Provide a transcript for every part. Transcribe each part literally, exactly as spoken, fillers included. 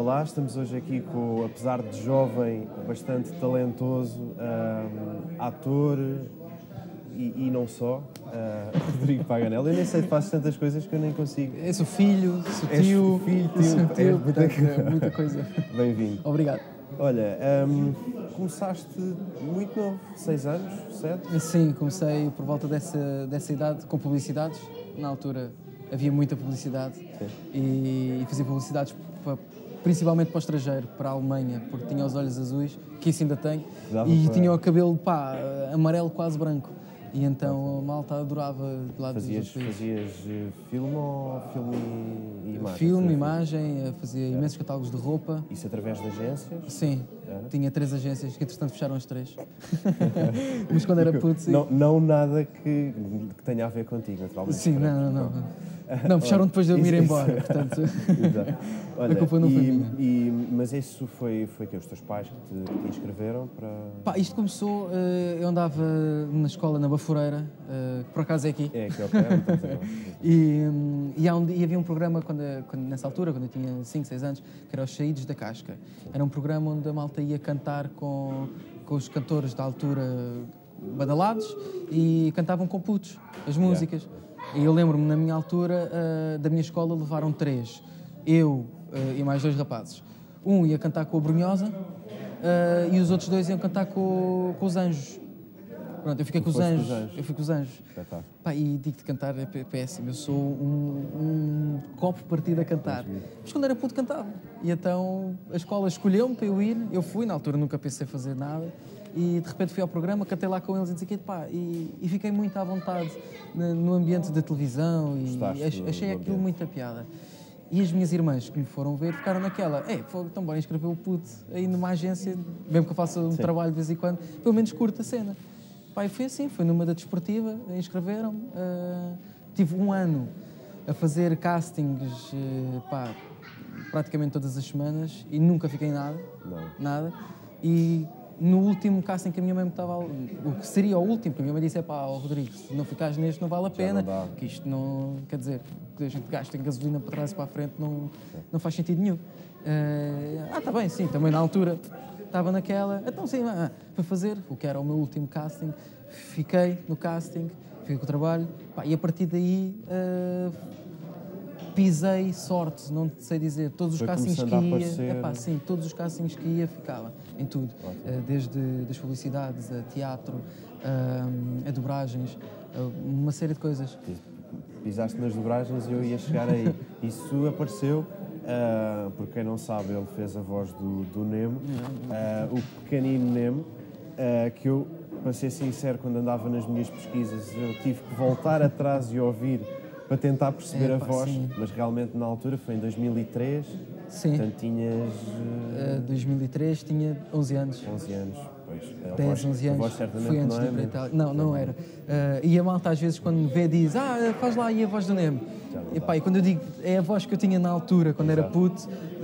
Olá, estamos hoje aqui com, apesar de jovem, bastante talentoso, um, ator e, e não só, uh, Rodrigo Paganel. Eu nem sei, faço tantas coisas que eu nem consigo. És o filho, sou És tio, filho, tio, sou tio, és portanto, muita- é muita coisa. Bem-vindo. Obrigado. Olha, um, começaste muito novo, seis anos, sete? Sim, comecei por volta dessa, dessa idade com publicidades. Na altura havia muita publicidade e, e fazia publicidades para, principalmente para o estrangeiro, para a Alemanha, porque tinha os olhos azuis, que isso ainda tenho, Dava e para- tinha o cabelo pá, amarelo quase branco. E então a malta adorava de lá dos Fazias, outros países. fazias eh, filme ou filme e imagem? Filme, Fotografia? imagem, eh, fazia imensos catálogos de roupa. Isso através de agências? Sim, Era? tinha três agências que entretanto fecharam as três. Mas quando era puto, sim. Não, não nada que, que tenha a ver contigo, naturalmente. Sim, não, não, não. Não, fecharam depois de eu me ir Isso- embora, isso- portanto. Exato. Olha, A culpa não e, foi minha. e- mas isso foi, foi que os teus pais que te, que te inscreveram para... Pá, isto começou, eh, eu andava na escola na Baforeira, eh, que por acaso é aqui. É, que é o que é, então, agora. E, hum, e, há um, e havia um programa, quando, quando, nessa altura, quando eu tinha cinco, seis anos, que era os Saídos da Casca. Era um programa onde a malta ia cantar com, com os cantores da altura badalados e cantavam com putos as músicas. E eu lembro-me, na minha altura, ah, da minha escola, levaram três. Eu ah, e mais dois rapazes. Um ia cantar com a Brunhosa ah, e os outros dois iam cantar com, com os Anjos. Pronto, eu fiquei com os foste com anjos. os Anjos. Eu fui com os Anjos. Espetáculo. Pá, e digo-te, cantar é pé- péssimo. Eu sou um, um copo partido a cantar. Mas quando era puto cantava. E então a escola escolheu-me para eu ir. Eu fui, na altura nunca pensei fazer nada. E de repente fui ao programa, cantei lá com eles e disse pá, e, e fiquei muito à vontade no, no ambiente da televisão e Gostaste ach- do- achei do aquilo ambiente. muita piada. E as minhas irmãs que me foram ver ficaram naquela, é, então bora inscrever o puto aí numa agência, mesmo que eu faça um Sim. trabalho de vez em quando, pelo menos curta a cena. Pá, e foi assim, foi numa da desportiva, inscreveram-me. ah, tive um ano a fazer castings, eh, pá, praticamente todas as semanas e nunca fiquei em nada, Não. nada. E no último casting que a minha mãe me estava, o que seria o último, porque a minha mãe disse, é pá, oh, Rodrigo, se não ficares neste não vale a pena, não dá. que isto não, quer dizer, que a gente gasta em gasolina para trás e para a frente não, não faz sentido nenhum. Eh, ah, está bem, sim, também na altura estava naquela, então sim, ah, para fazer o que era o meu último casting, fiquei no casting, fiquei com o trabalho, pá, e a partir daí eh, pisei sorte, não te sei dizer, todos os Foi castings que começando a ia, aparecer. epá, sim, todos os castings que ia ficava, em tudo, Eh, desde das publicidades, a teatro, ah, a dobragens, ah, uma série de coisas. Pisaste nas dobragens e eu ia chegar aí. Isso apareceu, ah, porque quem não sabe, ele fez a voz do, do Nemo, ah, o pequenino Nemo, ah, que eu, para ser sincero, quando andava nas minhas pesquisas, eu tive que voltar atrás e ouvir para tentar perceber Epá, a voz, sim. mas realmente na altura foi em dois mil e três, Sim, portanto tinhas ah, uh, dois mil e três tinha onze anos. onze anos. Pois, a dez, voz, onze a anos, voz certamente foi antes não de é, ir para a mas- Itália. Não, não era. Uh, e a malta às vezes quando me vê diz, ah, faz lá aí a voz do Nemo. Já não E, dá. pá, e quando eu digo, é a voz que eu tinha na altura, quando era Exato. puto,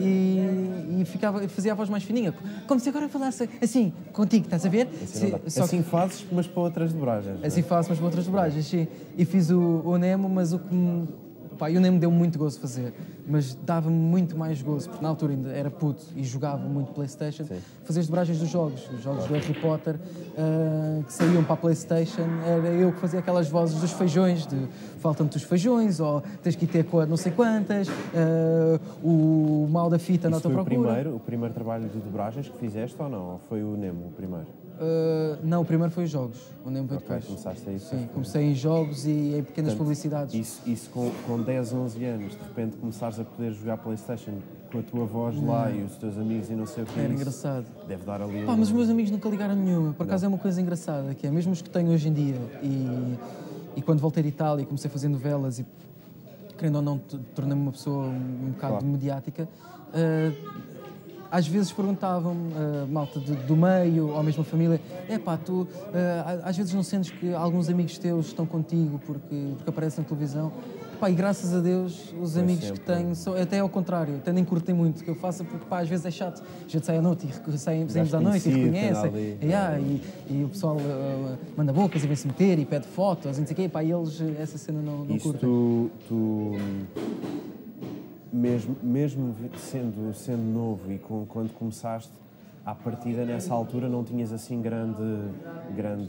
e, e ficava, fazia a voz mais fininha, como se agora falasse assim, contigo, estás a ver? Assim, não dá. Se- só Assim fazes, mas para outras dobragens. Assim faço, mas para outras dobragens, sim. E fiz o, o Nemo, mas o que me... Pá, e o Nemo deu muito gozo fazer, mas dava-me muito mais gozo, porque na altura ainda era puto e jogava muito PlayStation, Sim. fazer as dobragens dos jogos, os jogos do Harry Potter, ah, que saíam para a PlayStation, era eu que fazia aquelas vozes dos feijões, de faltam-te os feijões, ou tens que ir ter com a não sei quantas, ah, o mal da fita na Isso tua foi o procura. primeiro, o primeiro trabalho de dobragens que fizeste ou não? Ou foi o Nemo o primeiro? Ah, não, o primeiro foi os jogos, o Nemo veio Ok, depois. começaste aí. Sim, comecei em jogos e em pequenas Portanto, publicidades. Isso, isso com, com dez, onze anos, de repente começares a poder jogar PlayStation com a tua voz lá e os teus amigos e não sei o que. Era isso engraçado. Deve dar ali. Pá, um- mas os meus amigos nunca ligaram nenhuma. Por acaso é uma coisa engraçada, que é mesmo os que tenho hoje em dia. E, e quando voltei de Itália e comecei a fazer novelas e, querendo ou não, t- tornei-me uma pessoa um, um bocado Claro. mediática, ah, às vezes perguntavam-me, ah, malta do, do meio, ou mesmo a família, é pá, tu ah, às vezes não sentes que alguns amigos teus estão contigo porque, porque aparecem na televisão? Pá, e graças a Deus, os amigos sempre. que tenho, são, até ao contrário, até nem curtem muito que eu faça, porque pá, às vezes é chato. A gente sai à noite e reco- sai- saímos à noite e conhecido, reconhecem. tem ali. E, ah, e, e o pessoal ah, manda bocas e vem-se meter e pede fotos e não sei o quê. Pá, e eles, essa cena não, não Isso curtem. tu, tu, mesmo, mesmo sendo, sendo novo e com, quando começaste, à partida, nessa altura, não tinhas assim grande, grande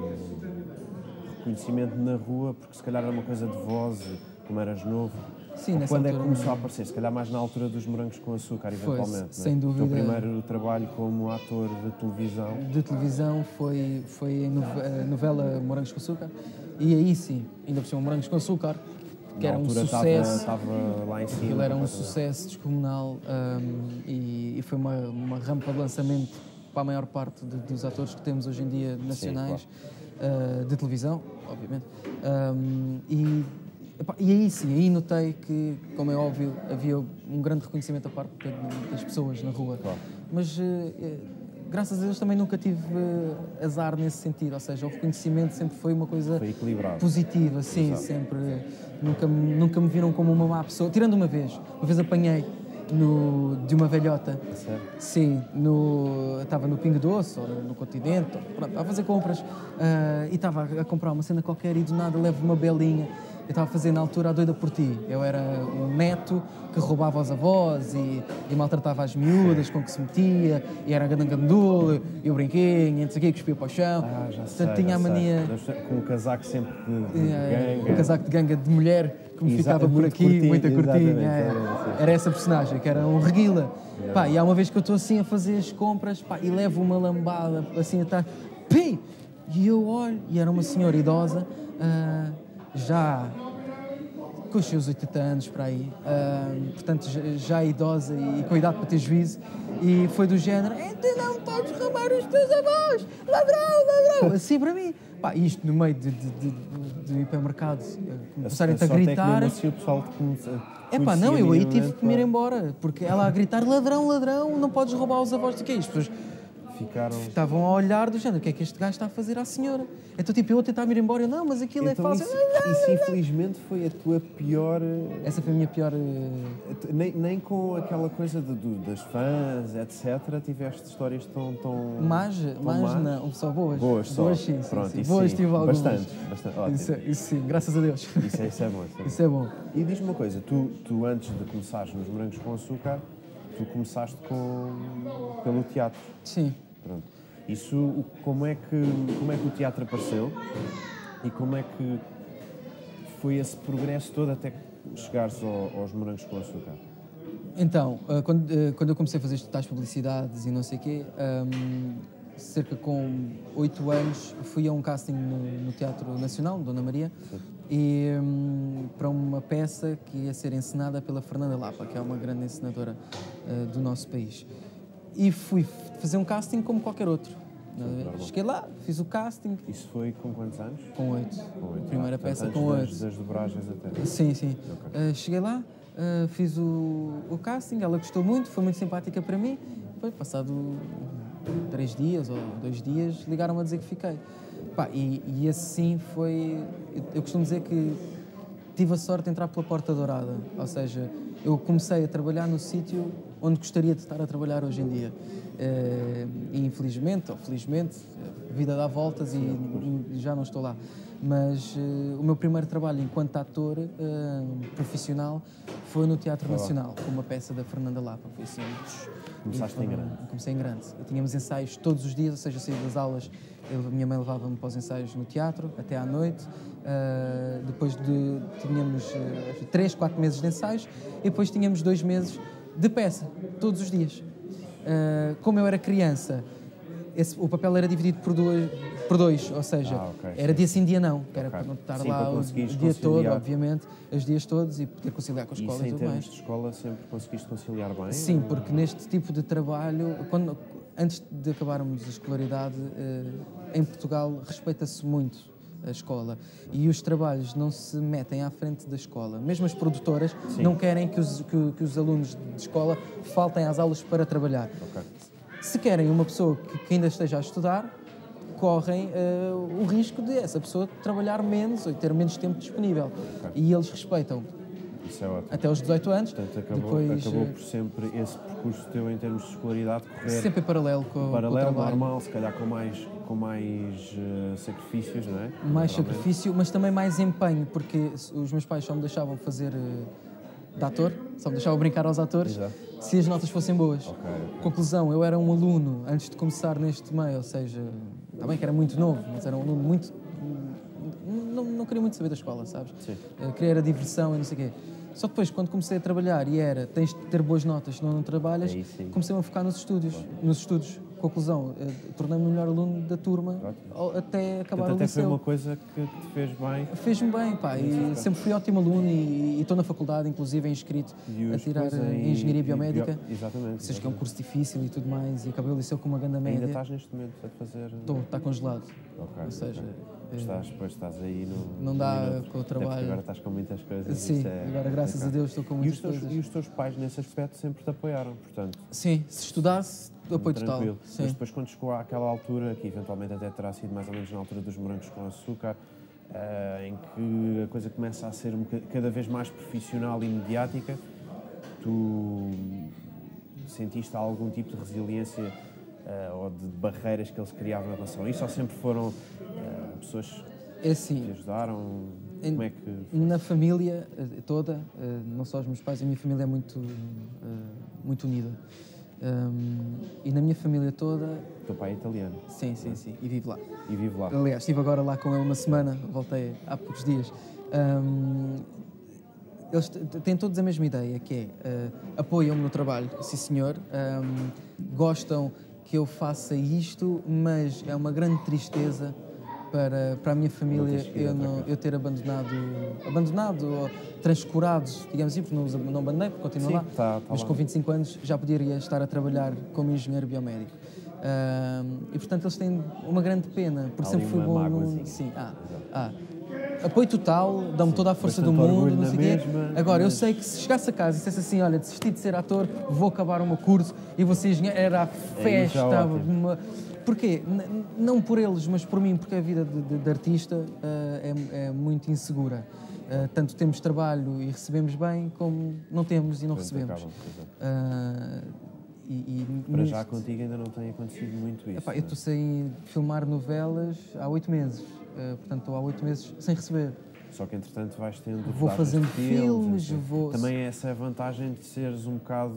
reconhecimento na rua, porque se calhar era uma coisa de voz, como eras novo. Sim, Ou nessa quando é altura que começou não. a aparecer? Se calhar mais na altura dos Morangos com Açúcar, Foi, eventualmente. sem não é? dúvida. O teu primeiro trabalho como ator de televisão. De televisão foi, foi em nove- a novela Morangos com Açúcar, e aí sim, ainda por cima Morangos com Açúcar, que Na era um altura sucesso. Estava lá em cima. Aquilo era um completamente. sucesso descomunal, um, e, e foi uma, uma rampa de lançamento para a maior parte de- dos atores que temos hoje em dia nacionais, uh, de televisão, obviamente. Um, e, epá, e aí sim, aí notei que, como é óbvio, havia um grande reconhecimento da parte de- das pessoas na rua. Claro. Mas, uh, eh, graças a Deus, também nunca tive uh, azar nesse sentido, ou seja, o reconhecimento sempre foi uma coisa Foi equilibrado. positiva, sim, Exato. sempre. Nunca, me- nunca me viram como uma má pessoa. Tirando uma vez, uma vez apanhei no, de uma velhota. Sério? Sim, no, estava no Pingo Doce ou no, no Continente, ou, pronto, a fazer compras, ah, e estava a, a comprar uma cena qualquer e do nada levo uma belinha. Eu estava a fazer na altura a Doida por Ti. Eu era um neto que roubava aos avós e, e maltratava as miúdas com que se metia, e era gandangandul, e o brinquinho, e não sei o quê, que cuspia para o chão. Ah, já Portanto, sei, tinha já a sei. mania. Deve ser com um casaco sempre de, de É, ganga. um casaco de ganga de mulher que me Exa- ficava por muito aqui, curtinho, muito curtinho. exatamente, é. exatamente, sim. Era essa personagem, que era um reguila. Pá, e há uma vez que eu estou assim a fazer as compras, pá, e levo uma lambada assim a estar. Pi! E eu olho, e era uma senhora idosa, ah, já com os seus oitenta anos para aí, ah, portanto já, já idosa e com idade para ter juízo, e foi do género: "Eh, tu não podes roubar os teus avós, ladrão, ladrão", assim para mim. Pá, isto no meio de, de, de, de hipermercado, começarem-te a sorte gritar. É que mesmo assim o pessoal te conhece- É pá, conhecia não, eu aí tive minimamente, que me ir pá. embora, porque ela a gritar: ladrão, ladrão, não podes roubar os avós, do que é isto? As pessoas Ficaram... estavam a olhar do género: o que é que este gajo está a fazer à senhora? Então tipo, eu a tentar me ir embora, eu, não, mas aquilo Então é fácil. isso, isso infelizmente foi a tua pior... eh, Essa foi a minha pior... eh, Nem, nem com aquela coisa de, do- das fãs, etcétera, tiveste histórias tão... tão Mas, tão mas más? não, só boas. Boas só. Boas sim, sim, Pronto, sim. isso Boas sim. tive algumas. Bastante, bastante. Ótimo. Isso, isso sim, graças a Deus. Isso, é- isso é bom. Isso é bom. Isso é bom. E diz-me uma coisa, tu, tu antes de começares nos Morangos com Açúcar, tu começaste com, pelo teatro. Sim. Pronto. Isso, o- como é, que, como é que o teatro apareceu e como é que foi esse progresso todo até chegares ao- aos Morangos com Açúcar? Então, ah, quando, ah, quando eu comecei a fazer tais publicidades e não sei o quê, ahm, cerca com oito anos, fui a um casting no, no Teatro Nacional, Dona Maria, e hum, para uma peça que ia ser encenada pela Fernanda Lapa, que é uma grande encenadora ah, do nosso país. E fui fazer um casting como qualquer outro. normal. Cheguei lá, fiz o casting Isso foi com quantos anos? com oito. Com oito. Primeira Ah, portanto, peça antes com das- oito. Das dobragens até. Sim, sim. Ok. Uh, cheguei lá, uh, fiz o, o casting, ela gostou muito, foi muito simpática para mim. Depois, passado três dias ou dois dias, ligaram-me a dizer que fiquei. Pá, e, e assim foi... Eu, eu costumo dizer que tive a sorte de entrar pela porta dourada. Ou seja, eu comecei a trabalhar no sítio onde gostaria de estar a trabalhar hoje em dia. Uh, e infelizmente, ou felizmente, a vida dá voltas e, e já não estou lá. Mas uh, o meu primeiro trabalho enquanto ator uh, profissional foi no Teatro Nacional, com uma peça da Fernanda Lapa. Foi assim, Começaste em grande. Comecei em grande. Eu tínhamos ensaios todos os dias, ou seja, eu saía das aulas, eu, a minha mãe levava-me para os ensaios no teatro, até à noite. Uh, depois de, tínhamos uh, três, quatro meses de ensaios, e depois tínhamos dois meses de peça, todos os dias. Uh, como eu era criança, esse, o papel era dividido por dois, por dois ou seja, Ah, ok, era sim. dia sim, dia não, que era Ok. para não estar Sim, lá para o, o conseguires dia todo, conciliar. obviamente, os dias todos, e poder conciliar com a E escola isso e em tudo termos mais. de escola sempre conseguiste conciliar bem? Sim, porque neste tipo de trabalho, quando, antes de acabarmos a escolaridade, eh, em Portugal respeita-se muito a escola e os trabalhos não se metem à frente da escola. Mesmo as produtoras Sim. não querem que os, que, que os alunos de escola faltem às aulas para trabalhar. Ok. Se querem uma pessoa que, que ainda esteja a estudar, correm eh, o risco de essa pessoa trabalhar menos ou ter menos tempo disponível. Ok. E eles respeitam Isso é ótimo. até aos dezoito anos. Portanto, acabou, depois, acabou eh, por sempre esse percurso teu em termos de escolaridade correr sempre em paralelo com, com o paralelo, trabalho. normal, se calhar com mais, com mais eh, sacrifícios, não é? Mais Naturalmente. sacrifício, mas também mais empenho, porque os meus pais só me deixavam fazer eh, de ator, só me deixava brincar aos atores, Exato. se as notas fossem boas. Ok, ok. Conclusão, eu era um aluno, antes de começar neste meio, ou seja, também que era muito novo, mas era um aluno muito... Não, não queria muito saber da escola, sabes? Sim. Uh, queria era diversão e não sei o quê. Só depois, quando comecei a trabalhar e era, tens de ter boas notas, senão não trabalhas, Aí sim. comecei-me a focar nos estudos. Nos estudos. Conclusão, uh, tornei-me o melhor aluno da turma ao- até acabar Portanto, o até foi liceu. uma coisa que, que te fez bem. Fez-me bem, pá, e sempre fui ótimo aluno e e estou na faculdade, inclusive, inscrito E a os tirar coisa uh, em- Engenharia e Biomédica. bio- Exatamente. Seja que é um exatamente. curso difícil e tudo mais, e acabei o liceu com uma grande Ainda média. estás neste momento a fazer... Estou, está congelado. Ok. Ou seja, ok. eh, Estás, pois, estás aí no... não no dá minuto. com o Até porque trabalho. agora estás com muitas coisas. Sim, isso é- agora graças é a Deus estou com E muitas os, teus, coisas. e os teus pais, nesse aspecto, sempre te apoiaram, portanto... Sim, se estudasse, apoio total. Tranquilo. Sim. Mas depois, quando chegou àquela altura, que eventualmente até terá sido mais ou menos na altura dos morangos com açúcar, eh, em que a coisa começa a ser um boca- cada vez mais profissional e mediática, tu sentiste algum tipo de resiliência eh, ou de barreiras que eles criavam em relação a isso? Ou sempre foram eh, pessoas É que te assim, ajudaram? Em- Como é que... na família eh, toda, eh, não só os meus pais, a minha família é muito, eh, muito unida. Um, e na minha família toda, O teu pai é italiano sim, sim, sim, e vivo lá. e vive lá. Aliás, estive agora lá com ele uma semana, voltei há poucos dias. Um, eles t- têm todos a mesma ideia, que é, uh, apoiam-me no trabalho, sim senhor, um, gostam que eu faça isto, mas é uma grande tristeza para, para a minha família teres que ir eu, outra não, coisa. eu ter abandonado, abandonado ou transcurado, digamos assim, porque não, os- não abandonei, porque continuo Sim, lá, tá- tá mas lá. com vinte e cinco anos já poderia estar a trabalhar como engenheiro biomédico. Um, e portanto eles têm uma grande pena, porque Há sempre ali fui uma bom mágoazinha. aluno. Sim, ah, ah. Apoio total, dão-me toda a força do bastante mundo, orgulho não na sei o quê. mesma, Agora, eu mas- sei que se chegasse a casa e dissesse assim, olha, desisti de ser ator, vou acabar o meu curso e vou ser engenheiro, era a festa. ótimo. uma... Porquê? N- não por eles, mas por mim, porque a vida de, de- de artista ah, é, é muito insegura. Ah, tanto temos trabalho e recebemos bem, como não temos e não Depois recebemos. acabam, exato. Ah, e, e Para já nisto- contigo ainda não tem acontecido muito isso. Epá, eu não é? estou sem filmar novelas há oito meses. Ah, portanto, estou há oito meses sem receber. Só que entretanto vais tendo Vou rodagens fazendo de filmes, filmes, assim. vou- Também é essa a vantagem de seres um bocado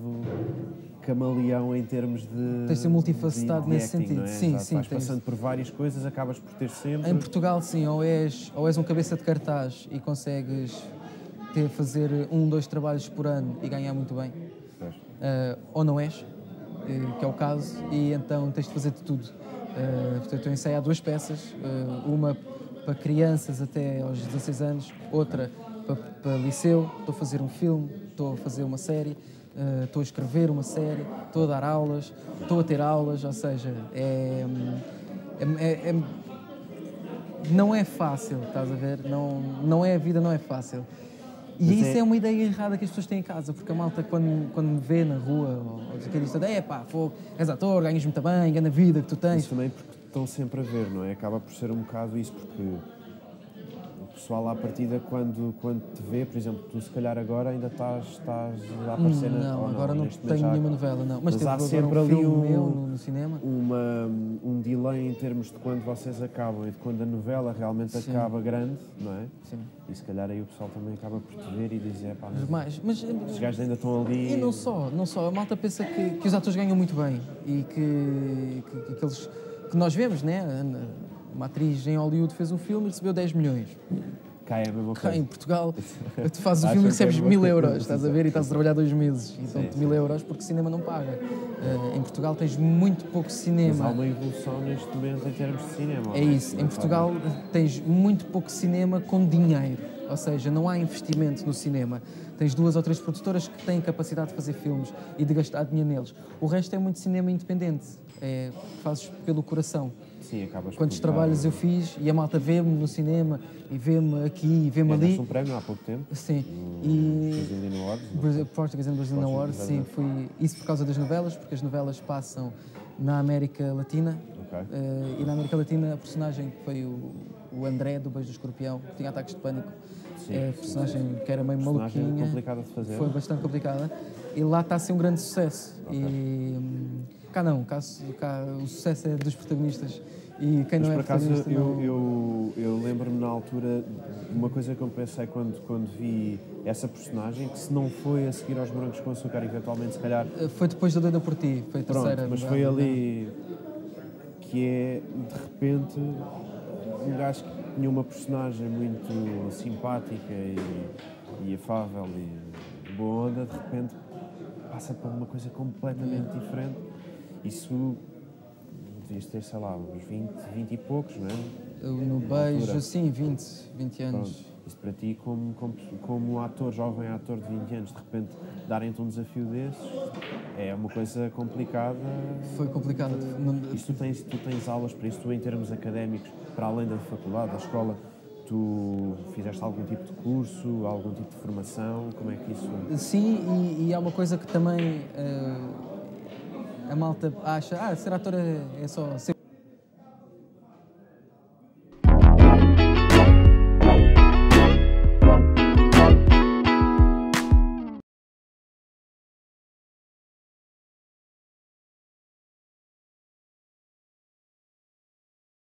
camaleão em termos de Tens de ser multifacetado de- de nesse acting, sentido. não é? Sim, Exato. sim, Vais tens- passando por várias coisas, acabas por ter sempre Em Portugal, sim, ou és, ou és um cabeça de cartaz e consegues ter, fazer um, dois trabalhos por ano e ganhar muito bem, Pois. ah, ou não és, eh, que é o caso, e então tens de fazer de tudo. Ah, portanto, eu estou a ensaiar duas peças, ah, uma para crianças até aos dezasseis anos, outra para, para liceu, estou a fazer um filme, estou a fazer uma série, ah, estou a escrever uma série, estou a dar aulas, estou a ter aulas, ou seja, é, é, é- é- não é fácil, estás a ver? Não, não é, a vida não é fácil. E Mas isso é- é... uma ideia errada que as pessoas têm em casa, porque a malta, quando, quando me vê na rua, ou, ou diz que diz, é pá, fogo, és ator, ganhas muito bem, ganha a vida que tu tens. Isso também porque estão sempre a ver, não é? Acaba por ser um bocado isso, porque o pessoal à partida, quando, quando te vê, por exemplo, tu se calhar agora ainda estás, estás a aparecer na... Não, ou agora não neste momento tenho já- nenhuma novela, não. Mas, Mas teve há agora sempre um ali filme um- meu no, no cinema. uma, um delay em termos de quando vocês acabam e de quando a novela realmente Sim. acaba grande, não é? Sim. E se calhar aí o pessoal também acaba por te ver e dizer, pá, Mas, mas mais, mas os gajos ainda estão ali. E não só, não só. A malta pensa que, que os atores ganham muito bem e que, que, que aqueles que nós vemos, né? Uma atriz em Hollywood fez um filme e recebeu dez milhões. Cá é a mesma Cá coisa. em Portugal, tu fazes o Acham filme e que é recebes uma mil coisa, euros, estás a ver? E estás a exato. trabalhar dois meses e Sim, dão-te sim. mil euros porque o cinema não paga. Eh, em Portugal tens muito pouco Mas há cinema. uma evolução neste momento em termos de cinema. É não isso. Em Não Portugal tens muito pouco cinema com dinheiro. Ou seja, não há investimento no cinema. Tens duas ou três produtoras que têm capacidade de fazer filmes e de gastar dinheiro neles. O resto é muito cinema independente. É, fazes pelo coração. Sim, acabas Quantos por trabalhos dar- eu fiz e a malta vê-me no cinema e vê-me aqui e vê-me ali. Ganhaste um prémio há pouco tempo. Sim. no E Brazilian Awards, não? Brazil- Portuguese and Brazilian Portuguese Awards, sim, and fui isso por causa das novelas, porque as novelas passam na América Latina. Ok. Eh, e na América Latina a personagem que foi o, o André do Beijo do Escorpião, que tinha ataques de pânico, Sim, é a sim, personagem que era meio Personagem maluquinha, complicada de fazer. foi bastante complicada, e lá está a ser um grande sucesso. E hum, cá não, cá, cá o sucesso é dos protagonistas, e quem Mas não é por acaso protagonista eu, não... eu, eu lembro-me na altura uma coisa que eu pensei quando, quando vi essa personagem, que se não foi a seguir aos Morangos com Açúcar, eventualmente, se calhar... Foi depois da Doida por Ti, foi a Pronto, terceira. mas foi ali que é, de repente, um gajo que tinha uma personagem muito simpática e, e afável e boa onda, de repente passa por uma coisa completamente diferente. Isso devias ter, sei lá, uns vinte, vinte e poucos, não é? No beijo, sim, vinte, vinte anos. Pronto. Isso para ti, como, como, como ator, jovem ator de vinte anos, de repente darem-te um desafio desses, é uma coisa complicada. Foi complicado. E tu tens, tu tens aulas para isso, tu em termos académicos, para além da faculdade, da escola, tu fizeste algum tipo de curso, algum tipo de formação? Como é que isso... Sim, e, e há uma coisa que também uh, a malta acha, ah, ser ator é, é só ser